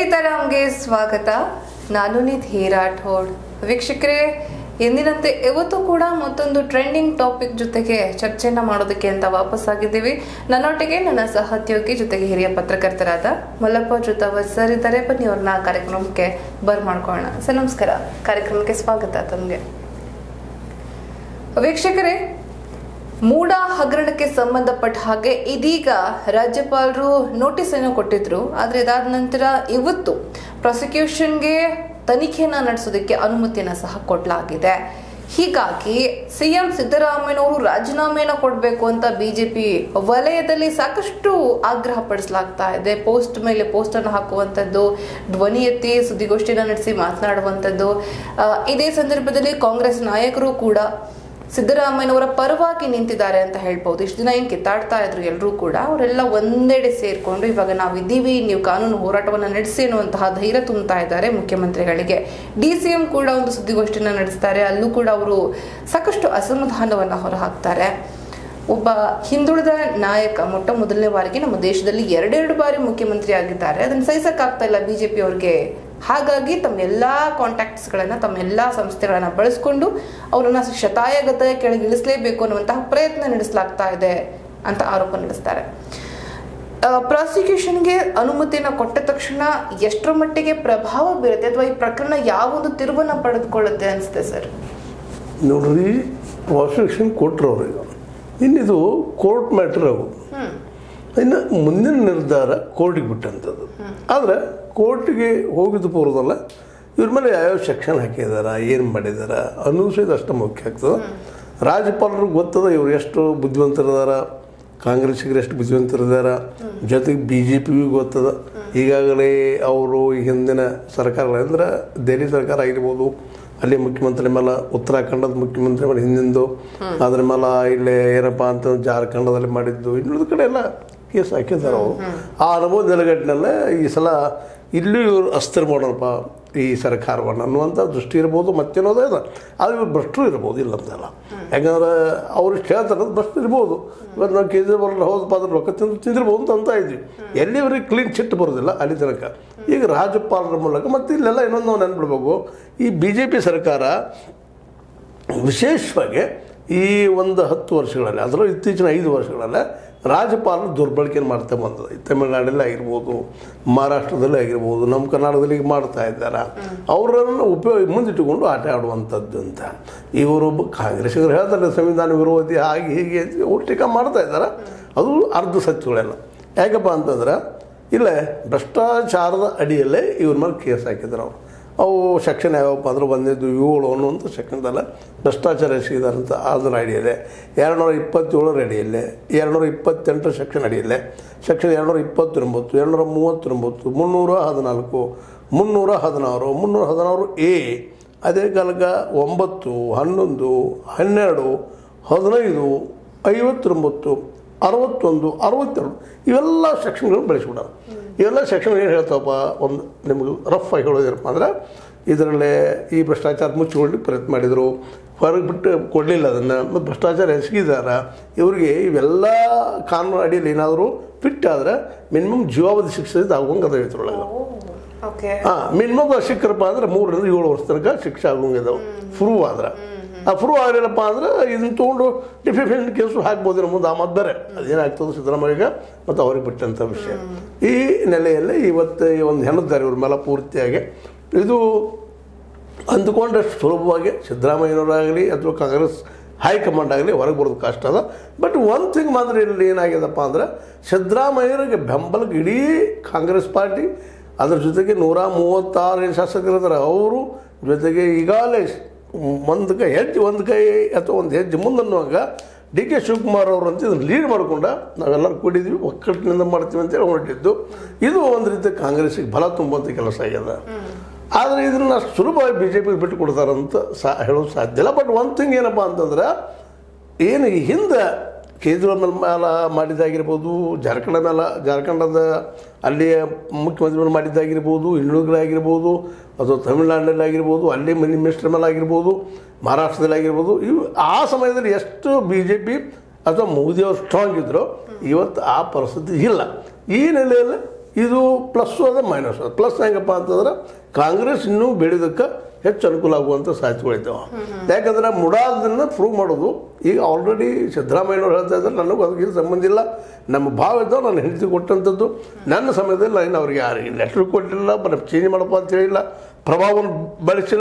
ಸೀತಾರಾಮ್ಗೆ ಸ್ವಾಗತ. ನಾನು ನಿಧಿ ರಾಠೋಡ್. ವೀಕ್ಷಕರೇ, ಎಂದಿನಂತೆ ಇವತ್ತು ಕೂಡ ಮತ್ತೊಂದು ಟ್ರೆಂಡಿಂಗ್ ಟಾಪಿಕ್ ಜೊತೆಗೆ ಚರ್ಚೆನ ಮಾಡೋದಕ್ಕೆ ಅಂತ ವಾಪಸ್ ಆಗಿದ್ದೀವಿ. ನನ್ನೊಟ್ಟಿಗೆ ನನ್ನ ಸಹೋದ್ಯೋಗಿ ಜೊತೆಗೆ ಹಿರಿಯ ಪತ್ರಕರ್ತರಾದ ಮಲ್ಲಪ್ಪ ಜೊತಾವತ್ ಸರ್ ಇದ್ದಾರೆ. ಬನ್ನಿ ಅವ್ರನ್ನ ಕಾರ್ಯಕ್ರಮಕ್ಕೆ ಬರ್ಮಾಡ್ಕೊಳ್ಳೋಣ. ಸರ್ ನಮಸ್ಕಾರ, ಕಾರ್ಯಕ್ರಮಕ್ಕೆ ಸ್ವಾಗತ ತಮಗೆ. ವೀಕ್ಷಕರೇ, ಮೂಡ ಹಗರಣಕ್ಕೆ ಸಂಬಂಧಪಟ್ಟ ಹಾಗೆ ಇದೀಗ ರಾಜ್ಯಪಾಲರು ನೋಟಿಸ್ ಅನ್ನು ಕೊಟ್ಟಿದ್ರು. ಆದ್ರೆ ಇದಾದ ನಂತರ ಇವತ್ತು ಪ್ರಾಸಿಕ್ಯೂಷನ್ಗೆ ತನಿಖೆಯನ್ನ ನಡೆಸೋದಕ್ಕೆ ಅನುಮತಿಯನ್ನ ಸಹ ಕೊಡಲಾಗಿದೆ. ಹೀಗಾಗಿ ಸಿಎಂ ಸಿದ್ದರಾಮಯ್ಯನವರು ರಾಜೀನಾಮೆಯನ್ನು ಕೊಡಬೇಕು ಅಂತ ಬಿಜೆಪಿ ವಲಯದಲ್ಲಿ ಸಾಕಷ್ಟು ಆಗ್ರಹ ಪಡಿಸಲಾಗ್ತಾ ಇದೆ. ಪೋಸ್ಟ್ ಮೇಲೆ ಪೋಸ್ಟ್ ಅನ್ನು ಹಾಕುವಂಥದ್ದು, ಧ್ವನಿ ಎತ್ತಿ ಸುದ್ದಿಗೋಷ್ಠಿಯನ್ನು ನಡೆಸಿ ಮಾತನಾಡುವಂಥದ್ದು. ಇದೇ ಸಂದರ್ಭದಲ್ಲಿ ಕಾಂಗ್ರೆಸ್ ನಾಯಕರು ಕೂಡ ಸಿದ್ದರಾಮಯ್ಯನವರ ಪರವಾಗಿ ನಿಂತಿದ್ದಾರೆ ಅಂತ ಹೇಳ್ಬೋದು. ಇಷ್ಟು ದಿನ ಏನು ಕಿತ್ತಾಡ್ತಾ ಇದ್ರು ಎಲ್ಲರೂ ಕೂಡ, ಅವರೆಲ್ಲ ಒಂದೆಡೆ ಸೇರ್ಕೊಂಡು ಇವಾಗ ನಾವಿದ್ದೀವಿ, ನೀವು ಕಾನೂನು ಹೋರಾಟವನ್ನು ನಡೆಸಿ ಅನ್ನುವಂತಹ ಧೈರ್ಯ ತುಂಬುತ್ತಾ ಇದ್ದಾರೆ ಮುಖ್ಯಮಂತ್ರಿಗಳಿಗೆ. DCM ಕೂಡ ಒಂದು ಸುದ್ದಿಗೋಷ್ಠಿಯನ್ನು ನಡೆಸ್ತಾರೆ. ಅಲ್ಲೂ ಕೂಡ ಅವರು ಸಾಕಷ್ಟು ಅಸಮಾಧಾನವನ್ನು ಹೊರಹಾಕ್ತಾರೆ. ಒಬ್ಬ ಹಿಂದುಳಿದ ನಾಯಕ ಮೊಟ್ಟ ಮೊದಲನೇ ಬಾರಿಗೆ ನಮ್ಮ ದೇಶದಲ್ಲಿ ಎರಡೆರಡು ಬಾರಿ ಮುಖ್ಯಮಂತ್ರಿ ಆಗಿದ್ದಾರೆ. ಅದನ್ನು ಸಹಿಸಕ್ಕಾಗ್ತಾ ಇಲ್ಲ ಬಿಜೆಪಿ ಅವ್ರಿಗೆ. ಹಾಗಾಗಿ ತಮ್ಮೆಲ್ಲಾ ಕಾಂಟ್ಯಾಕ್ಟ್ಸ್ಗಳನ್ನ, ತಮ್ಮೆಲ್ಲಾ ಸಂಸ್ಥೆಗಳನ್ನ ಬಳಸ್ಕೊಂಡು ಅವರನ್ನ ಶತಾಯಗತ ಕೆಳಗಿಳಿಸಲೇಬೇಕು ಅನ್ನುವಂತಹ ಪ್ರಯತ್ನ ನಡೆಸಲಾಗ್ತಾ ಇದೆ ಅಂತ ಆರೋಪ ನಡೆಸ್ತಾರೆ. ಪ್ರಾಸಿಕ್ಯೂಷನ್ಗೆ ಅನುಮತಿಯನ್ನು ಕೊಟ್ಟ ತಕ್ಷಣ ಎಷ್ಟರ ಮಟ್ಟಿಗೆ ಪ್ರಭಾವ ಬೀರುತ್ತೆ, ಅಥವಾ ಈ ಪ್ರಕರಣ ಯಾವೊಂದು ತಿರುವನ್ನ ಪಡೆದುಕೊಳ್ಳುತ್ತೆ ಅನ್ಸುತ್ತೆ ಸರ್? ನೋಡ್ರಿ, ಪ್ರಾಸಿಕ್ಯೂಷನ್ ಕೊಟ್ಟರು ಅವ್ರಿಗೆ, ಇನ್ನಿದು ಕೋರ್ಟ್ ಮ್ಯಾಟರ್ ಅವು. ಇನ್ನು ಮುಂದಿನ ನಿರ್ಧಾರ ಕೋರ್ಟಿಗೆ ಬಿಟ್ಟಂಥದ್ದು. ಆದರೆ ಕೋರ್ಟಿಗೆ ಹೋಗಿದ್ದು ಪೂರ್ವದಲ್ಲ, ಇವ್ರ ಮೇಲೆ ಯಾವ್ಯಾವ ಸೆಕ್ಷನ್ ಹಾಕಿದಾರ, ಏನು ಮಾಡಿದಾರ ಅನ್ನೋದು ಸಹಿತ ಅಷ್ಟು ಮುಖ್ಯ ಆಗ್ತದೆ. ರಾಜ್ಯಪಾಲರಿಗೆ ಗೊತ್ತದ ಇವ್ರು ಎಷ್ಟು ಬುದ್ಧಿವಂತರಿದಾರ, ಕಾಂಗ್ರೆಸ್ಸಿಗರು ಎಷ್ಟು ಬುದ್ಧಿವಂತರಿದಾರ, ಜೊತೆಗೆ BJPಗೂ ಗೊತ್ತದ. ಈಗಾಗಲೇ ಅವರು ಹಿಂದಿನ ಸರ್ಕಾರಗಳಂದ್ರೆ ದೆಹಲಿ ಸರ್ಕಾರ ಆಗಿರ್ಬೋದು, ಅಲ್ಲಿ ಮುಖ್ಯಮಂತ್ರಿ ಮೇಲೆ ಉತ್ತರಾಖಂಡದ ಮುಖ್ಯಮಂತ್ರಿ ಮೇಲೆ ಹಿಂದಿಂದು, ಅದ್ರ ಮೇಲೆ ಇಲ್ಲೇ ಏನಪ್ಪ ಅಂತ ಜಾರ್ಖಂಡದಲ್ಲಿ ಮಾಡಿದ್ದು, ಇನ್ನುಳಿದ ಕಡೆ ಎಲ್ಲ ಕೇಸ್ ಹಾಕಿದ್ದಾರೆ ಅವರು. ಆ ಅನುಭವ ನೆಲಗಟ್ಟಿನಲ್ಲೇ ಈ ಸಲ ಇಲ್ಲೂ ಇವರು ಅಸ್ತ್ರ ಮಾಡೋಣಪ್ಪ ಈ ಸರ್ಕಾರವನ್ನು ಅನ್ನುವಂಥ ದೃಷ್ಟಿ ಇರ್ಬೋದು, ಮತ್ತೇನೋದೇ ಇದೆ. ಅದು ಇವ್ರು ಭ್ರಷ್ಟರು ಇರ್ಬೋದು, ಇಲ್ಲ ಅಂತಲ್ಲ. ಯಾಕಂದ್ರೆ ಅವ್ರು ಇಷ್ಟು ಹೇಳ್ತಾರೆ ಭ್ರಷ್ಟ ಇರ್ಬೋದು. ಇವತ್ತು ನಾವು ಕೇಜ್ರಿವಾಲ್ ಹೌದಪ್ಪ ಅದ್ರ ರೊಕ್ಕ ತಿಂದಿರ್ಬೋದು ಅಂತ ಇದ್ವಿ. ಎಲ್ಲಿವರೆಗೆ ಕ್ಲೀನ್ ಚಿಟ್ ಬರೋದಿಲ್ಲ ಅಲ್ಲಿ ತನಕ. ಈಗ ರಾಜ್ಯಪಾಲರ ಮೂಲಕ ಮತ್ತು ಇಲ್ಲೆಲ್ಲ ಇನ್ನೊಂದು ನಾವು ನೆನ್ಬಿಡ್ಬೇಕು, ಈ BJP ಸರ್ಕಾರ ವಿಶೇಷವಾಗಿ ಈ ಒಂದು 10 ವರ್ಷಗಳಲ್ಲಿ, ಅದರಲ್ಲೂ ಇತ್ತೀಚಿನ 5 ವರ್ಷಗಳಲ್ಲೇ ರಾಜ್ಯಪಾಲರು ದುರ್ಬಳಕೆಯನ್ನು ಮಾಡ್ತಾ ಬಂದದ. ತಮಿಳುನಾಡಲ್ಲಿ ಆಗಿರ್ಬೋದು, ಮಹಾರಾಷ್ಟ್ರದಲ್ಲಿ ಆಗಿರ್ಬೋದು, ನಮ್ಮ ಕರ್ನಾಟಕದಲ್ಲಿ ಈಗ ಮಾಡ್ತಾ ಇದ್ದಾರೆ. ಅವರನ್ನು ಮುಂದಿಟ್ಟುಕೊಂಡು ಆಟ ಆಡುವಂಥದ್ದು ಅಂತ ಇವರು ಕಾಂಗ್ರೆಸ್ಸಿಗರು ಹೇಳ್ತಾರೆ ಸಂವಿಧಾನ ವಿರೋಧಿ ಹಾಗೆ ಹೀಗೆ ಅವ್ರು ಟೀಕಾ ಮಾಡ್ತಾ ಇದ್ದಾರೆ. ಅದು ಅರ್ಧ ಸತ್ಯಗಳೆಲ್ಲ. ಯಾಕಪ್ಪ ಅಂತಂದ್ರೆ ಇಲ್ಲೇ ಭ್ರಷ್ಟಾಚಾರದ ಅಡಿಯಲ್ಲೇ ಇವ್ರ ಮೇಲೆ ಕೇಸ್ ಹಾಕಿದ್ರು ಅವರು. ಅವು ಸೆಕ್ಷನ್ ಯಾವಪ್ಪ ಅಂದ್ರೆ ಬಂದಿದ್ದು 7 ಅನ್ನುವಂಥ ಸೆಕ್ಷನ್ದಲ್ಲ ಭ್ರಷ್ಟಾಚಾರ ಎಸಗಿದಾರಂತ ಅದರ ಅಡಿಯಲ್ಲೇ 227 ಅಡಿಯಲ್ಲೇ, 228 ಸೆಕ್ಷನ್ ಅಡಿಯಲ್ಲೇ, ಸೆಕ್ಷನ್ 229, 239, 314, 316, 316A, ಅದೇ ಕಾಲಕ 9, 11, 12, 15, 59, 61, 62 ಇವೆಲ್ಲ ಸೆಕ್ಷನ್ಗಳು ಬೆಳೆಸ್ಬಿಡೋದು. ಇವೆಲ್ಲ ಸೆಕ್ಷನ್ ಏನು ಹೇಳ್ತಾವಪ್ಪ, ಒಂದು ನಿಮಗೆ ರಫ್ ಆಗಿ ಹೇಳೋದೇನಪ್ಪ ಅಂದ್ರೆ, ಇದರಲ್ಲೇ ಈ ಭ್ರಷ್ಟಾಚಾರ ಮುಚ್ಚಿಕೊಳ್ಳಿಕ್ಕೆ ಪ್ರಯತ್ನ ಮಾಡಿದರು, ಹೊರಗೆ ಬಿಟ್ಟು ಕೊಡಲಿಲ್ಲ ಅದನ್ನು, ಮತ್ತು ಭ್ರಷ್ಟಾಚಾರ ಎಸಗಿದಾರ ಇವರಿಗೆ ಇವೆಲ್ಲ ಕಾನೂನು ಅಡಿಯಲ್ಲಿ ಏನಾದರೂ ಫಿಟ್ ಆದರೆ ಮಿನಿಮಮ್ ಜೀವಾವಧಿ ಶಿಕ್ಷೆ ಆಗುವಂಗೆ ಅದ ಇದ್ರೊಳಗೆ. ಮಿನಿಮಮ್ ಶಿಕ್ಷರಪ್ಪ ಅಂದ್ರೆ 3 ರಿಂದ 7 ವರ್ಷ ತನಕ ಶಿಕ್ಷೆ ಆಗುವಂಗಿದಾವೆ ಪ್ರೂವ್ ಆದ್ರೆ. ಆ ಪ್ರೂವ್ ಆಗಲಿಲ್ಲಪ್ಪ ಅಂದ್ರೆ ಇದನ್ನು ತೊಗೊಂಡು ಡಿಫೆನ್ಸ್ ಕೇಸು ಹಾಕ್ಬೋದು ಮುಂದೆ. ಆ ಮತ್ತೆ ಬೇರೆ ಅದೇನಾಗ್ತದೆ ಸಿದ್ದರಾಮಯ್ಯಗೆ ಮತ್ತು ಅವ್ರಿಗೆ ಬಿಟ್ಟಂಥ ವಿಷಯ. ಈ ನೆಲೆಯಲ್ಲಿ ಇವತ್ತು ಒಂದು ಹೆಣದ್ದಾರೆ ಇವ್ರ ಮೇಲೆ ಪೂರ್ತಿಯಾಗಿ. ಇದು ಅಂದುಕೊಂಡಷ್ಟು ಸುಲಭವಾಗಿ ಸಿದ್ದರಾಮಯ್ಯನವರಾಗಲಿ ಅಥವಾ ಕಾಂಗ್ರೆಸ್ ಹೈಕಮಾಂಡ್ ಆಗಲಿ ಹೊರಗೆ ಬರೋದು ಕಷ್ಟ ಅದ. ಬಟ್ ಒಂದು ಥಿಂಗ್ ಮಾತ್ರ ಇಲ್ಲಿ ಏನಾಗ್ಯದಪ್ಪ ಅಂದ್ರೆ, ಸಿದ್ದರಾಮಯ್ಯರಿಗೆ ಬೆಂಬಲಕ್ಕೆ ಇಡೀ ಕಾಂಗ್ರೆಸ್ ಪಾರ್ಟಿ, ಅದ್ರ ಜೊತೆಗೆ 136 ಶಾಸಕರಿದ್ದಾರೆ ಅವರು, ಜೊತೆಗೆ ಈಗಾಗಲೇ ಒಂದು ಕೈ ಅಥವಾ ಒಂದು ಹೆಜ್ಜೆ ಮುಂದನ್ನುವಾಗ DK ಶಿವಕುಮಾರ್ ಅವರು ಅಂತ ಇದನ್ನು ಲೀಡ್ ಮಾಡ್ಕೊಂಡ ನಾವೆಲ್ಲರೂ ಕೂಡಿದ್ವಿ, ಒಕ್ಕಟ್ಟಿನಿಂದ ಮಾಡ್ತೀವಿ ಅಂತೇಳಿ ಹೊರಟಿದ್ದು. ಇದು ಒಂದು ರೀತಿ ಕಾಂಗ್ರೆಸ್ಸಿಗೆ ಬಲ ತುಂಬುವಂಥ ಕೆಲಸ ಆಗ್ಯದ. ಆದರೆ ಇದನ್ನು ಅಷ್ಟು ಸುಲಭವಾಗಿ BJPಗೆ ಬಿಟ್ಟು ಕೊಡ್ತಾರಂತ ಹೇಳೋದು ಸಾಧ್ಯ ಇಲ್ಲ. ಬಟ್ ಒಂದು ಥಿಂಗ್ ಏನಪ್ಪ ಅಂತಂದ್ರೆ, ಏನು ಈ ಹಿಂದೆ ಕೇಜ್ರಿವಾಲ್ ಮೇಲೆ ಮಾಡಿದ್ದಾಗಿರ್ಬೋದು, ಜಾರ್ಖಂಡದ ಅಲ್ಲಿಯ ಮುಖ್ಯಮಂತ್ರಿ ಮೇಲೆ ಮಾಡಿದ್ದಾಗಿರ್ಬೋದು, ಇನ್ನುಳಿಗಳಾಗಿರ್ಬೋದು, ಅಥವಾ ತಮಿಳುನಾಡಿನಲ್ಲಿ ಆಗಿರ್ಬೋದು, ಅಲ್ಲಿ ಮಿನಿಸ್ಟರ್ ಮೇಲೆ ಆಗಿರ್ಬೋದು, ಮಹಾರಾಷ್ಟ್ರದಲ್ಲಿ ಆಗಿರ್ಬೋದು, ಇವು ಆ ಸಮಯದಲ್ಲಿ ಎಷ್ಟು BJP ಅಥವಾ ಮೋದಿಯವರು ಸ್ಟ್ರಾಂಗ್ ಇದ್ದರು, ಇವತ್ತು ಆ ಪರಿಸ್ಥಿತಿ ಇಲ್ಲ. ಈ ನೆಲೆಯಲ್ಲಿ ಇದು ಪ್ಲಸ್ಸು ಅದೇ ಮೈನಸ್ ಅದು. ಪ್ಲಸ್ ಹೆಂಗಪ್ಪ ಅಂತಂದ್ರೆ ಕಾಂಗ್ರೆಸ್ ಇನ್ನೂ ಬೆಳೆದಕ್ಕೆ ಹೆಚ್ಚು ಅನುಕೂಲ ಆಗುವಂಥ ಸಾಧ್ಯತೆಗಳಿದ್ದಾವೆ. ಯಾಕಂದ್ರೆ ಮುಡಾದನ್ನು ಪ್ರೂವ್ ಮಾಡೋದು ಈಗ ಆಲ್ರೆಡಿ ಸಿದ್ದರಾಮಯ್ಯನವ್ರು ಹೇಳ್ತಾ ಇದ್ದಾರೆ, ನನಗೂ ಅದಕ್ಕೆ ಸಂಬಂಧ ಇಲ್ಲ, ನಮ್ಮ ಭಾವ ಇದ್ದಾವೆ, ನಾನು ಹೆಂಡತಿ ಕೊಟ್ಟಂಥದ್ದು ನನ್ನ ಸಮಯದಲ್ಲಿ ನಾನು ಅವ್ರಿಗೆ ಯಾರಿಗೆ ಲೆಟ್ರ್ ಕೊಟ್ಟಿಲ್ಲ, ಚೇಂಜ್ ಮಾಡಪ್ಪ ಅಂತ ಹೇಳಿಲ್ಲ, ಪ್ರಭಾವವನ್ನು ಬಳಸಿಲ್ಲ.